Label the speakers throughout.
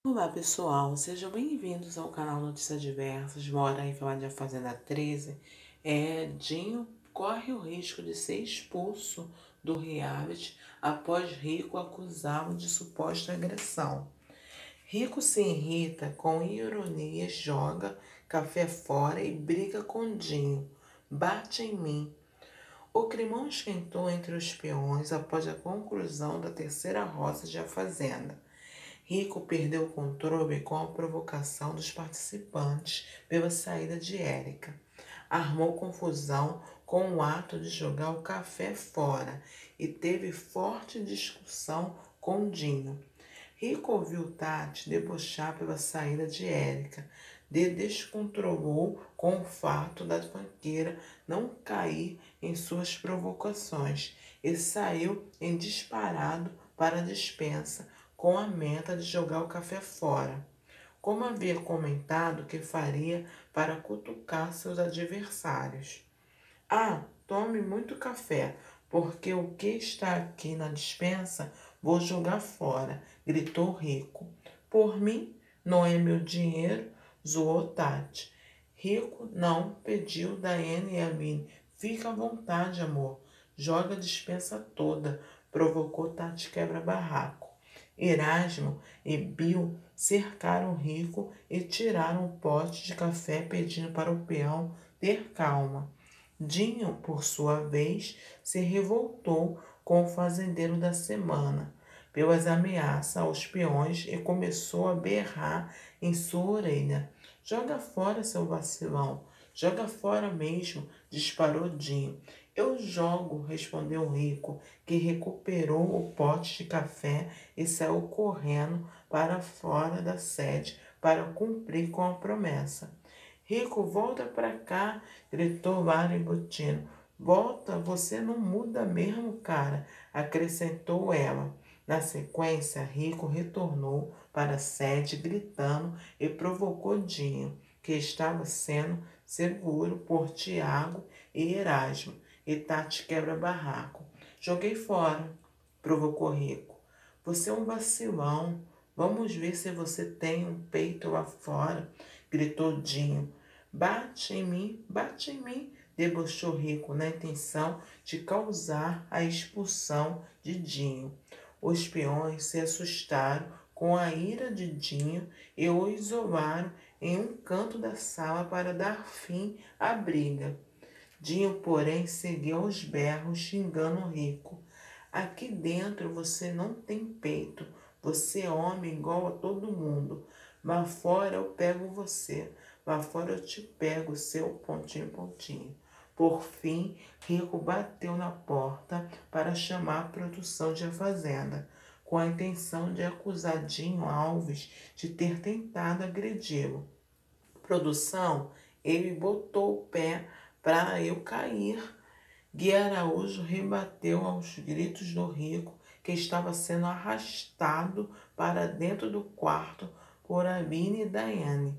Speaker 1: Olá pessoal, sejam bem-vindos ao canal Notícias Diversas. Bora aí falar de A Fazenda 13. Dinho corre o risco de ser expulso do reality após Rico acusá-lo de suposta agressão. Rico se irrita com ironia, joga café fora e briga com Dinho. Bate em mim. O climão esquentou entre os peões após a conclusão da terceira roça de A Fazenda. Rico perdeu o controle com a provocação dos participantes pela saída de Érica. Armou confusão com o ato de jogar o café fora e teve forte discussão com Dinho. Rico ouviu Tati debochar pela saída de Érica, descontrolou com o fato da banqueira não cair em suas provocações e saiu em disparado para a despensa com a meta de jogar o café fora, como havia comentado que faria para cutucar seus adversários. Tome muito café, porque o que está aqui na despensa vou jogar fora, gritou Rico. Por mim, não é meu dinheiro, zoou Tati. Rico não, pediu Daiane e Aline. Fica à vontade, amor. Joga a despensa toda, provocou Tati quebra-barraco. Erasmo e Bill cercaram Rico e tiraram o pote de café pedindo para o peão ter calma. Dinho, por sua vez, se revoltou com o fazendeiro da semana pelas ameaças aos peões e começou a berrar em sua orelha. Joga fora, seu vacilão. Joga fora mesmo, disparou Dinho. Eu jogo, respondeu Rico, que recuperou o pote de café e saiu correndo para fora da sede para cumprir com a promessa. Rico, volta para cá, gritou Mário embutindo. Volta, você não muda mesmo, cara, acrescentou ela. Na sequência, Rico retornou para a sede gritando e provocou Dinho, que estava sendo seguro por Tiago e Erasmo, e Tati quebra-barraco. Joguei fora, provocou Rico. Você é um vacilão. Vamos ver se você tem um peito lá fora, gritou Dinho. Bate em mim, debochou Rico na intenção de causar a expulsão de Dinho. Os peões se assustaram com a ira de Dinho e o isolaram em um canto da sala para dar fim à briga. Dinho, porém, seguiu aos berros, xingando Rico. Aqui dentro você não tem peito. Você é homem igual a todo mundo. Lá fora eu pego você. Lá fora eu te pego, seu pontinho, pontinho. Por fim, Rico bateu na porta para chamar a produção de A Fazenda, com a intenção de acusar Dinho Alves de ter tentado agredi-lo. Produção, ele botou o pé para eu cair. Gui Araújo rebateu aos gritos do Rico, que estava sendo arrastado para dentro do quarto por Aline e Daiane.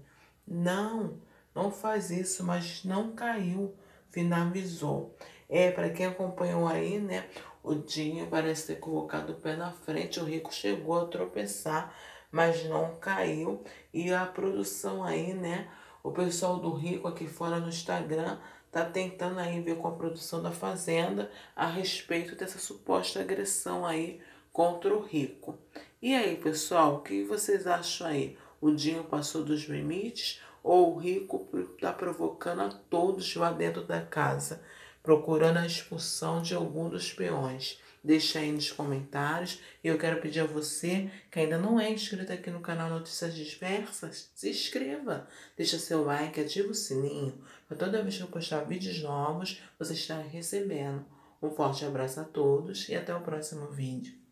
Speaker 1: Não, não faz isso, mas não caiu, finalizou. Para quem acompanhou aí, né, o Dinho parece ter colocado o pé na frente, o Rico chegou a tropeçar, mas não caiu. E a produção aí, né, o pessoal do Rico aqui fora no Instagram tá tentando aí ver com a produção da Fazenda a respeito dessa suposta agressão aí contra o Rico. E aí, pessoal, o que vocês acham aí? O Dinho passou dos limites ou o Rico está provocando a todos lá dentro da casa, procurando a expulsão de algum dos peões? Deixa aí nos comentários. E eu quero pedir a você que ainda não é inscrito aqui no canal Notícias Diversas, se inscreva. Deixa seu like, ativa o sininho, para toda vez que eu postar vídeos novos, você estará recebendo. Um forte abraço a todos e até o próximo vídeo.